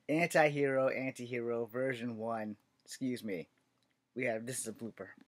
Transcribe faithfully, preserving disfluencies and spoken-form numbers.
Anti-hero, anti-hero, version one. Excuse me. We have, this is a blooper.